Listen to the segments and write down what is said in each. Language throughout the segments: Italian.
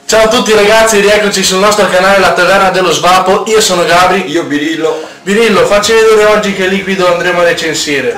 Ciao a tutti ragazzi, rieccoci sul nostro canale La Taverna dello Svapo. Io sono Gabri. Io Birillo. Birillo, facci vedere oggi che liquido andremo a recensire.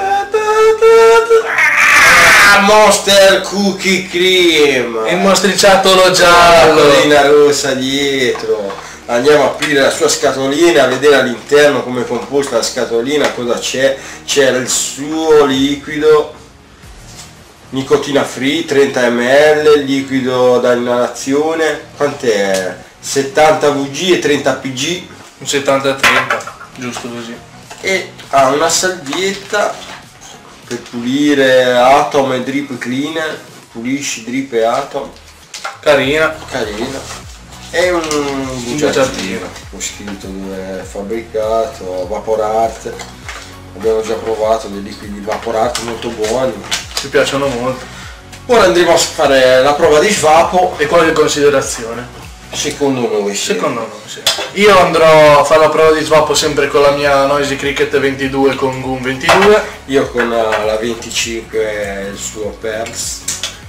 Monster Cookie Cream. Il mostriciattolo giallo. La scatolina rossa dietro. Andiamo a aprire la sua scatolina, a vedere all'interno come è composta la scatolina, cosa c'è. C'è il suo liquido. Nicotina free, 30 ml, liquido da inalazione, quant'è? 70 VG e 30 PG. Un 70-30, giusto così. E ha una salvietta per pulire Atom e Drip Cleaner, pulisci Drip e Atom. Carina. E un bugiardino, ho scritto dove è fabbricato, Vapor Art. Abbiamo già provato dei liquidi Vapor Art molto buoni. Ci piacciono molto. Ora andremo a fare la prova di svapo. E qualche considerazione? Secondo noi sì. Secondo noi sì. Io andrò a fare la prova di svapo sempre con la mia Noisy Cricket 22 con Goon 22. Io con la 25 e il suo Pearls.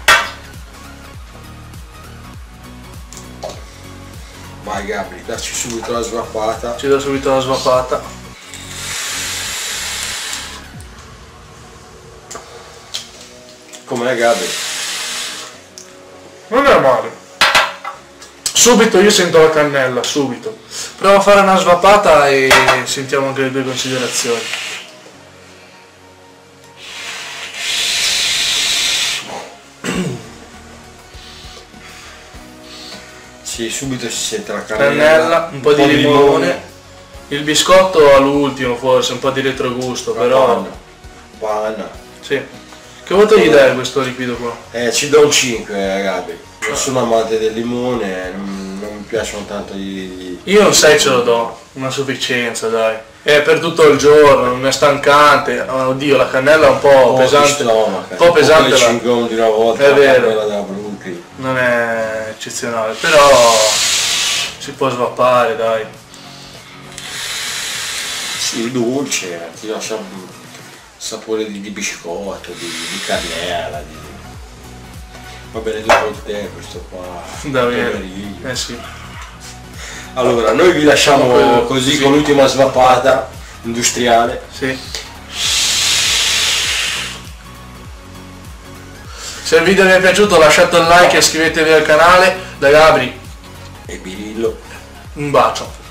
Vai Gabri, dacci subito la svapata. Ci do subito la svapata. Com'è Gabri? Non è male. Subito io sento la cannella, subito. Provo a fare una svapata e sentiamo anche le due considerazioni. Sì, subito si sente la Cannella, un po' di limone. Il biscotto all'ultimo forse, un po' di retrogusto, però... Panna. Sì. Che voto gli dai a questo liquido qua? Ci do un 5 Gabri. Non sono amante del limone, non mi piacciono tanto Io un 6 ce lo do, una sufficienza dai. È per tutto il giorno, non è stancante. Oddio, la cannella è un po' pesante. Un po' pesante la... di una volta, è vero. Quella della Brooklyn. Non è eccezionale, però si può svappare dai. Sì, dolce, ti lascia un sapore di biscotto, di cannella, va bene dopo il tè questo qua. Davvero. Sì. Allora, noi vi lasciamo così con l'ultima svapata industriale. Sì. Se il video vi è piaciuto lasciate un like e iscrivetevi al canale. Da Gabri e Birillo. un bacio.